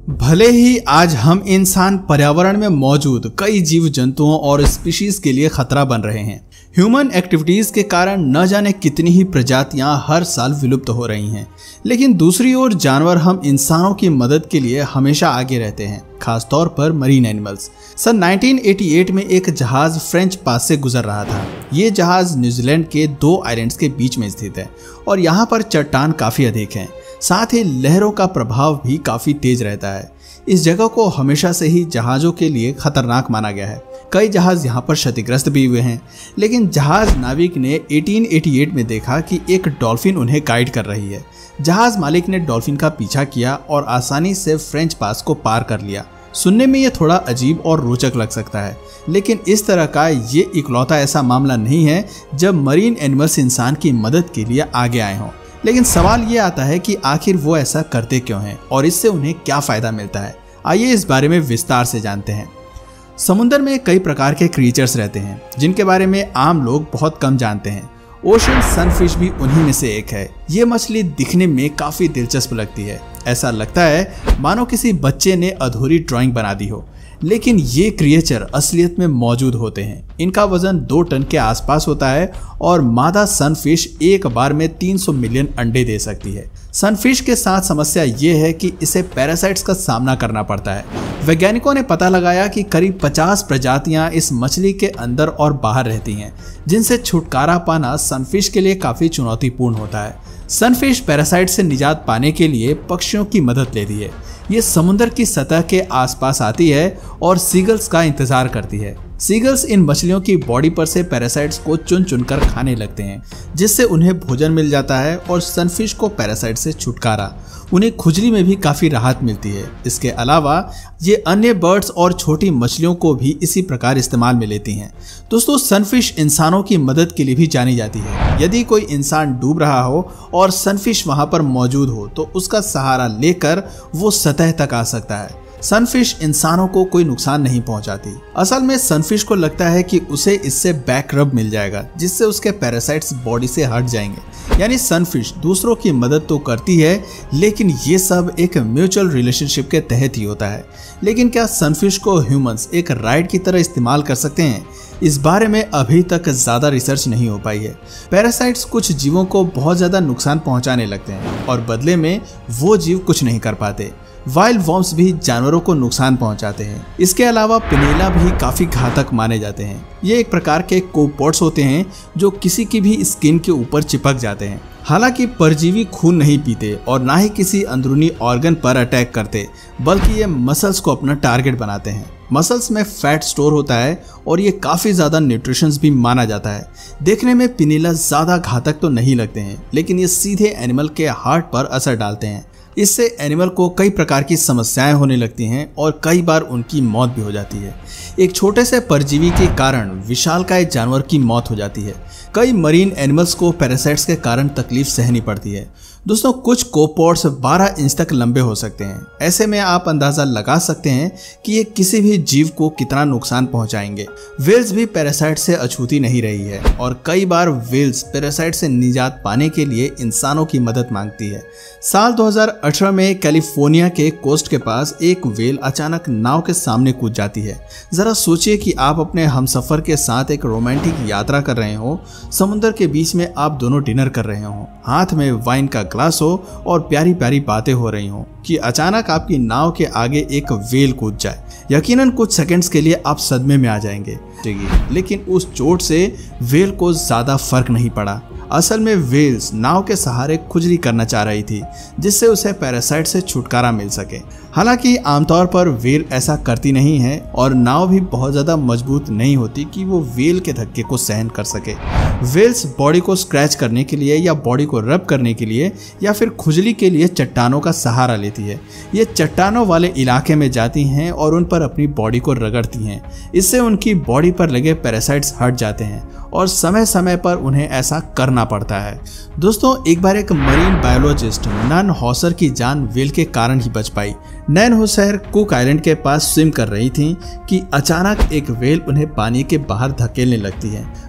भले ही आज हम इंसान पर्यावरण में मौजूद कई जीव जंतुओं और स्पीशीज के लिए खतरा बन रहे हैं। ह्यूमन एक्टिविटीज के कारण न जाने कितनी ही प्रजातियां हर साल विलुप्त हो रही हैं, लेकिन दूसरी ओर जानवर हम इंसानों की मदद के लिए हमेशा आगे रहते हैं, खासतौर पर मरीन एनिमल्स। सन 1988 में एक जहाज फ्रेंच पास से गुजर रहा था। ये जहाज न्यूजीलैंड के 2 आइलैंड्स के बीच में स्थित है और यहाँ पर चट्टान काफी अधिक हैं। साथ ही लहरों का प्रभाव भी काफी तेज रहता है। इस जगह को हमेशा से ही जहाजों के लिए खतरनाक माना गया है। कई जहाज यहाँ पर क्षतिग्रस्त भी हुए हैं, लेकिन जहाज नाविक ने 1888 में देखा कि एक डॉल्फिन उन्हें गाइड कर रही है। जहाज मालिक ने डॉल्फिन का पीछा किया और आसानी से फ्रेंच पास को पार कर लिया। सुनने में ये थोड़ा अजीब और रोचक लग सकता है, लेकिन इस तरह का ये इकलौता ऐसा मामला नहीं है जब मरीन एनिमल्स इंसान की मदद के लिए आगे आए हों। लेकिन सवाल ये आता है कि आखिर वो ऐसा करते क्यों हैं और इससे उन्हें क्या फायदा मिलता है। आइए इस बारे में विस्तार से जानते हैं। समुद्र में कई प्रकार के क्रीचर्स रहते हैं जिनके बारे में आम लोग बहुत कम जानते हैं। ओशन सनफिश भी उन्हीं में से एक है। ये मछली दिखने में काफी दिलचस्प लगती है। ऐसा लगता है मानो किसी बच्चे ने अधूरी ड्राइंग बना दी हो, लेकिन ये क्रिएचर असलियत में मौजूद होते हैं। इनका वजन 2 टन के आसपास होता है और मादा सनफिश एक बार में 300 मिलियन अंडे दे सकती है। सनफिश के साथ समस्या ये है कि इसे पैरासाइट्स का सामना करना पड़ता है। वैज्ञानिकों ने पता लगाया कि करीब 50 प्रजातियां इस मछली के अंदर और बाहर रहती हैं, जिनसे छुटकारा पाना सनफिश के लिए काफी चुनौतीपूर्ण होता है। सनफिश पैरासाइट से निजात पाने के लिए पक्षियों की मदद लेती है। ये समुद्र की सतह के आसपास आती है और सीगल्स का इंतजार करती है। सीगल्स इन मछलियों की बॉडी पर से पैरासाइट्स को चुन चुनकर खाने लगते हैं, जिससे उन्हें भोजन मिल जाता है और सनफिश को पैरासाइट से छुटकारा। उन्हें खुजली में भी काफी राहत मिलती है। इसके अलावा ये अन्य बर्ड्स और छोटी मछलियों को भी इसी प्रकार इस्तेमाल में लेती हैं। दोस्तों, सनफिश इंसानों की मदद के लिए भी जानी जाती है। यदि कोई इंसान डूब रहा हो और सनफिश वहां पर मौजूद हो तो उसका सहारा लेकर वो सतह तक आ सकता है। सनफिश इंसानों को कोई नुकसान नहीं पहुंचाती। असल में सनफिश को लगता है कि उसे इससे बैक रब मिल जाएगा, जिससे उसके पैरासाइट्स बॉडी से हट जाएंगे। यानी सनफिश दूसरों की मदद तो करती है, लेकिन ये सब एक म्यूचुअल रिलेशनशिप के तहत ही होता है। लेकिन क्या सनफिश को ह्यूमंस एक राइड की तरह इस्तेमाल कर सकते हैं? इस बारे में अभी तक ज्यादा रिसर्च नहीं हो पाई है। पैरासाइट्स कुछ जीवों को बहुत ज्यादा नुकसान पहुंचाने लगते हैं और बदले में वो जीव कुछ नहीं कर पाते। वाइल्ड वॉर्म्स भी जानवरों को नुकसान पहुंचाते हैं। इसके अलावा पिनेला भी काफी घातक माने जाते हैं। ये एक प्रकार के कोपोड्स होते हैं जो किसी की भी स्किन के ऊपर चिपक जाते हैं। हालांकि परजीवी खून नहीं पीते और ना ही किसी अंदरूनी ऑर्गन पर अटैक करते, बल्कि ये मसल्स को अपना टारगेट बनाते हैं। मसल्स में फैट स्टोर होता है और ये काफी ज्यादा न्यूट्रिशंस भी माना जाता है। देखने में पिनेला ज्यादा घातक तो नहीं लगते हैं, लेकिन ये सीधे एनिमल के हार्ट पर असर डालते हैं। इससे एनिमल को कई प्रकार की समस्याएं होने लगती हैं और कई बार उनकी मौत भी हो जाती है। एक छोटे से परजीवी के कारण विशालकाय जानवर की मौत हो जाती है। कई मरीन एनिमल्स को पैरासाइट्स के कारण तकलीफ सहनी पड़ती है। दोस्तों, कुछ कोपोड्स 12 इंच तक लंबे हो सकते हैं। ऐसे में आप अंदाजा लगा सकते हैं कि ये किसी भी जीव को कितना नुकसान पहुंचाएंगे। व्हेल्स भी पैरासाइट से अछूती नहीं रही है और कई बार व्हेल्स पैरासाइट से निजात पाने के लिए इंसानों की मदद मांगती है। साल 2018 में कैलिफोर्निया के कोस्ट के पास एक व्हेल अचानक नाव के सामने कूद जाती है। जरा सोचिए कि आप अपने हमसफर के साथ एक रोमांटिक यात्रा कर रहे हो, समुद्र के बीच में आप दोनों डिनर कर रहे हो, हाथ में वाइन का ग्लास हो और प्यारी प्यारी बातें हो रही हो कि अचानक आपकी नाव के आगे एक व्हेल कूद जाए। यकीनन कुछ सेकंड्स के लिए आप सदमे में आ जाएंगे, लेकिन उस चोट से व्हेल को ज्यादा फर्क नहीं पड़ा। असल में व्हेल्स नाव के सहारे खुजली करना चाह रही थी, जिससे उसे पैरासाइट से छुटकारा मिल सके। हालांकि आमतौर पर व्हेल ऐसा करती नहीं है और नाव भी बहुत ज्यादा मजबूत नहीं होती कि वो व्हेल के धक्के को सहन कर सके। व्हेल्स बॉडी को स्क्रैच करने के लिए या बॉडी को रब करने के लिए या फिर खुजली के लिए चट्टानों का सहारा लेती है। ये चट्टानों वाले इलाके में जाती हैं और उन पर अपनी बॉडी को रगड़ती हैं। इससे उनकी बॉडी पर लगे पैरासाइट्स हट जाते हैं और समय समय पर उन्हें ऐसा करना पड़ता है। दोस्तों, एक बार एक मरीन बायोलॉजिस्ट नन हॉसर की जान व्हेल के कारण ही बच पाई। नैन हॉसर कुक आइलैंड के पास स्विम कर रही थी कि अचानक एक व्हेल उन्हें पानी के बाहर धकेलने लगती है।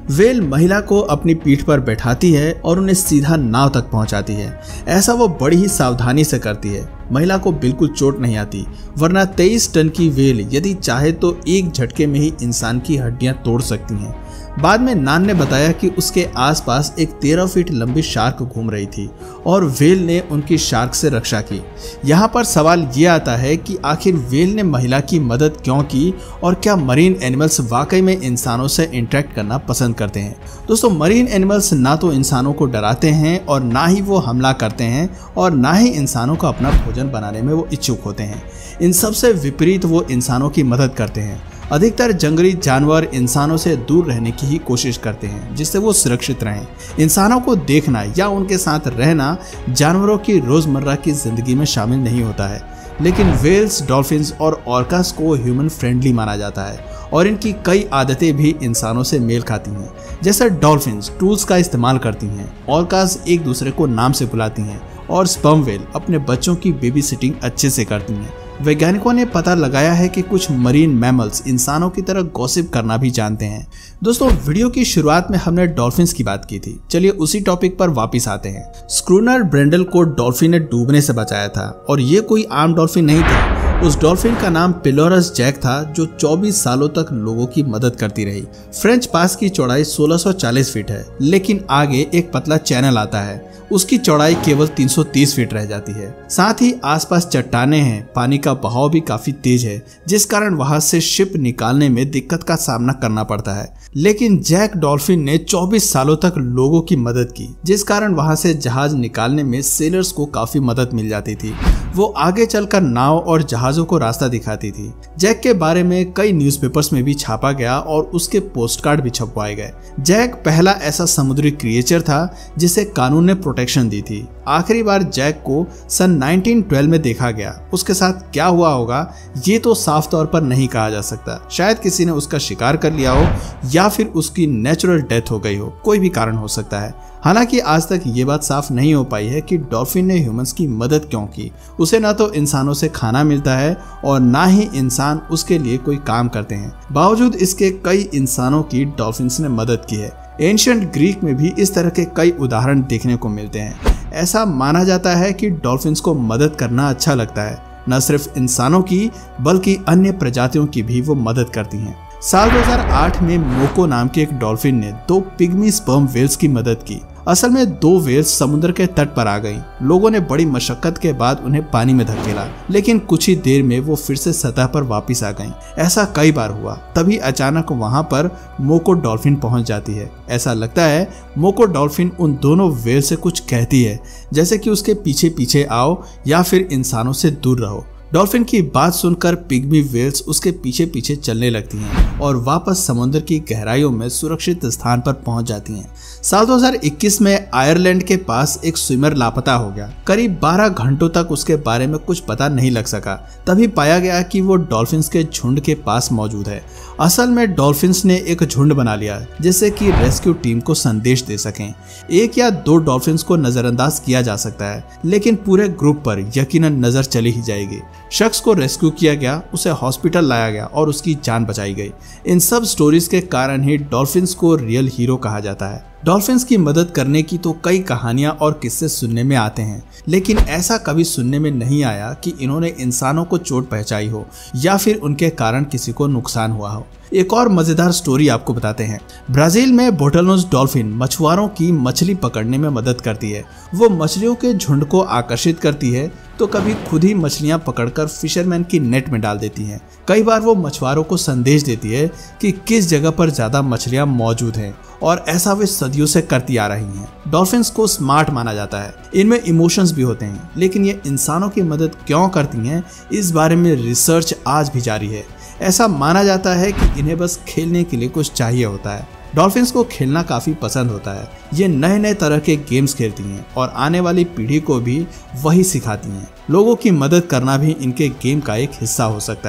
व्हेल महिला को अपनी पीठ पर बैठाती है और उन्हें सीधा नाव तक पहुंचाती है। ऐसा वो बड़ी ही सावधानी से करती है। महिला को बिल्कुल चोट नहीं आती, वरना 23 टन की व्हेल यदि चाहे तो एक झटके में ही इंसान की हड्डियां तोड़ सकती हैं। बाद में नान ने बताया कि उसके आसपास एक 13 फीट लंबी शार्क घूम रही थी और व्हेल ने उनकी शार्क से रक्षा की। यहाँ पर सवाल ये आता है कि आखिर व्हेल ने महिला की मदद क्यों की और क्या मरीन एनिमल्स वाकई में इंसानों से इंटरेक्ट करना पसंद करते हैं। दोस्तों, मरीन एनिमल्स ना तो इंसानों को डराते हैं और ना ही वो हमला करते हैं और ना ही इंसानों का अपना भोजन बनाने में वो इच्छुक होते हैं। इन सबसे विपरीत वो इंसानों की मदद करते हैं। अधिकतर जंगली जानवर इंसानों से दूर रहने की ही कोशिश करते हैं जिससे वो सुरक्षित रहें। इंसानों को देखना या उनके साथ रहना जानवरों की रोजमर्रा की जिंदगी में शामिल नहीं होता है, लेकिन व्हेल्स, डॉल्फिन्स और ऑर्कास को ह्यूमन फ्रेंडली माना जाता है और इनकी कई आदतें भी इंसानों से मेल खाती हैं। जैसे डॉल्फिन्स टूल्स का इस्तेमाल करती हैं, ऑर्कास एक दूसरे को नाम से बुलाती हैं और स्पर्म व्हेल अपने बच्चों की बेबी सिटिंग अच्छे से करती हैं। वैज्ञानिकों ने पता लगाया है कि कुछ मरीन मैमल्स इंसानों की तरह गॉसिप करना भी जानते हैं। दोस्तों, वीडियो की शुरुआत में हमने डॉल्फिन्स की बात की थी। चलिए उसी टॉपिक पर वापस आते हैं। स्क्रूनर ब्रेंडल को डॉल्फिन ने डूबने से बचाया था और ये कोई आम डॉल्फिन नहीं था। उस डॉल्फिन का नाम पेलोरस जैक था जो 24 सालों तक लोगों की मदद करती रही। फ्रेंच पास की चौड़ाई 1640 फीट है, लेकिन आगे एक पतला चैनल आता है। उसकी चौड़ाई केवल 330 फीट रह जाती है। साथ ही आसपास चट्टाने हैं, पानी का बहाव भी काफी तेज है, जिस कारण वहां से शिप निकालने में दिक्कत का सामना करना पड़ता है। लेकिन जैक डॉल्फिन ने 24 सालों तक लोगों की मदद की, जिस कारण वहां से जहाज निकालने में सेलर्स को काफी मदद मिल जाती थी। वो आगे चलकर नाव और जहाजों को रास्ता दिखाती थी। जैक के बारे में कई न्यूज़पेपर्स में भी छापा गया और उसके पोस्टकार्ड भी छपवाए गए। जैक पहला ऐसा समुद्री क्रिएचर था जिसे कानून ने प्रोटेक्शन दी थी। आखिरी बार जैक को सन 1912 में देखा गया। उसके साथ क्या हुआ होगा ये तो साफ तौर पर नहीं कहा जा सकता। शायद किसी ने उसका शिकार कर लिया हो या फिर उसकी नेचुरल डेथ हो गई हो, कोई भी कारण हो सकता है। हालांकि आज तक ये बात साफ नहीं हो पाई है कि डॉल्फिन ने ह्यूमंस की मदद क्यों की। उसे ना तो इंसानों से खाना मिलता है और ना ही इंसान उसके लिए कोई काम करते हैं। बावजूद इसके कई इंसानों की डॉल्फिन्स ने मदद की है। एंशिएंट ग्रीक में भी इस तरह के कई उदाहरण देखने को मिलते हैं। ऐसा माना जाता है कि डॉल्फिन्स को मदद करना अच्छा लगता है। न सिर्फ इंसानों की बल्कि अन्य प्रजातियों की भी वो मदद करती हैं। साल 2008 में मोको नाम के एक डॉल्फिन ने 2 पिग्मी स्पर्म व्हेल्स की मदद की। असल में 2 व्हेल्स समुद्र के तट पर आ गईं। लोगों ने बड़ी मशक्कत के बाद उन्हें पानी में धकेला, लेकिन कुछ ही देर में वो फिर से सतह पर वापस आ गईं। ऐसा कई बार हुआ। तभी अचानक वहां पर मोको डॉल्फिन पहुंच जाती है। ऐसा लगता है मोको डॉल्फिन उन दोनों व्हेल से कुछ कहती है, जैसे कि उसके पीछे पीछे आओ या फिर इंसानों से दूर रहो। डॉल्फिन की बात सुनकर पिग्मी व्हेल्स उसके पीछे पीछे चलने लगती हैं और वापस समुद्र की गहराइयों में सुरक्षित स्थान पर पहुंच जाती हैं। साल 2021 में आयरलैंड के पास एक स्विमर लापता हो गया। करीब 12 घंटों तक उसके बारे में कुछ पता नहीं लग सका। तभी पाया गया कि वो डॉल्फिन्स के झुंड के पास मौजूद है। असल में डॉल्फिन्स ने एक झुंड बना लिया जिससे कि रेस्क्यू टीम को संदेश दे सकें। 1 या 2 डॉल्फिन्स को नजरअंदाज किया जा सकता है, लेकिन पूरे ग्रुप पर यकीनन नजर चली ही जाएगी। शख्स को रेस्क्यू किया गया, उसे हॉस्पिटल लाया गया और उसकी जान बचाई गई। इन सब स्टोरीज के कारण ही डॉल्फिन्स को रियल हीरो कहा जाता है। डॉल्फिन्स की मदद करने की तो कई कहानियां और किस्से सुनने में आते हैं, लेकिन ऐसा कभी सुनने में नहीं आया कि इन्होंने इंसानों को चोट पहुंचाई हो या फिर उनके कारण किसी को नुकसान हुआ हो। एक और मजेदार स्टोरी आपको बताते हैं। ब्राजील में बोटलनोज डॉल्फिन मछुआरों की मछली पकड़ने में मदद करती है। वो मछलियों के झुंड को आकर्षित करती है तो कभी खुद ही मछलियां पकड़कर फिशरमैन की नेट में डाल देती हैं। कई बार वो मछुआरों को संदेश देती है कि किस जगह पर ज्यादा मछलियां मौजूद हैं और ऐसा वे सदियों से करती आ रही हैं। डॉल्फिन्स को स्मार्ट माना जाता है, इनमें इमोशंस भी होते हैं, लेकिन ये इंसानों की मदद क्यों करती हैं इस बारे में रिसर्च आज भी जारी है। ऐसा माना जाता है कि इन्हें बस खेलने के लिए कुछ चाहिए होता है। डॉल्फिन्स को खेलना काफी पसंद होता है। ये नए नए तरह के गेम्स खेलती हैं और आने वाली पीढ़ी को भी वही सिखाती हैं। लोगों की मदद करना भी इनके गेम का एक हिस्सा हो सकता है।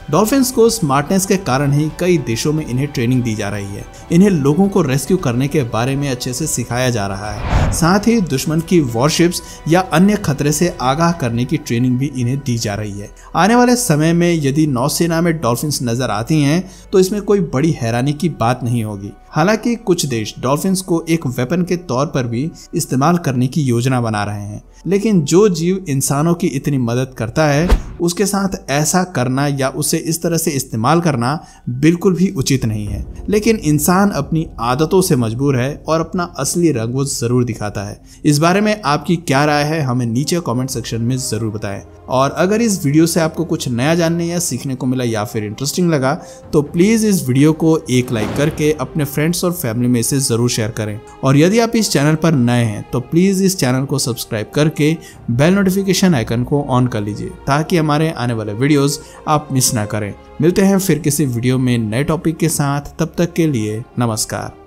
डॉल्फिन्स को स्मार्टनेस के कारण ही कई देशों में इन्हें ट्रेनिंग दी जा रही है। इन्हें लोगों को रेस्क्यू करने के बारे में अच्छे से सिखाया जा रहा है। साथ ही दुश्मन की वॉरशिप्स या अन्य खतरे से आगाह करने की ट्रेनिंग भी इन्हें दी जा रही है। आने वाले समय में यदि नौसेना में डॉल्फिन्स नजर आती हैं तो इसमें कोई बड़ी हैरानी की बात नहीं होगी। हालांकि कुछ देश डॉल्फिन्स को एक वेपन के तौर पर भी इस्तेमाल करने की योजना बना रहे हैं, लेकिन जो जीव इंसानों की इतनी मदद करता है उसके साथ ऐसा करना या उसे इस तरह से इस्तेमाल करना बिल्कुल भी उचित नहीं है। लेकिन इंसान अपनी आदतों से मजबूर है और अपना असली रंग वो जरूर दिखाता है। इस बारे में आपकी क्या राय है हमें नीचे कमेंट सेक्शन में जरूर बताएं। और अगर इस वीडियो से आपको कुछ नया जानने या सीखने को मिला या फिर इंटरेस्टिंग लगा तो प्लीज इस वीडियो को एक लाइक करके अपने फ्रेंड्स और फैमिली में इसे जरूर शेयर करें। और यदि आप इस चैनल पर नए हैं तो प्लीज इस चैनल को सब्सक्राइब करके बेल नोटिफिकेशन आइकन को ऑन कर लीजिए ताकि हमारे आने वाले वीडियोस आप मिस ना करें। मिलते हैं फिर किसी वीडियो में नए टॉपिक के साथ, तब तक के लिए नमस्कार।